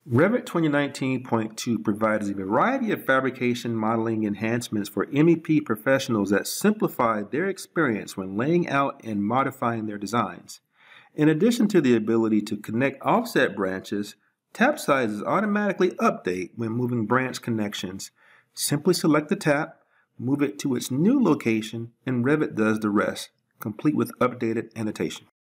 Revit 2019.2 provides a variety of fabrication modeling enhancements for MEP professionals that simplify their experience when laying out and modifying their designs. In addition to the ability to connect offset branches, tap sizes automatically update when moving branch connections. Simply select the tap, move it to its new location, and Revit does the rest, complete with updated annotation.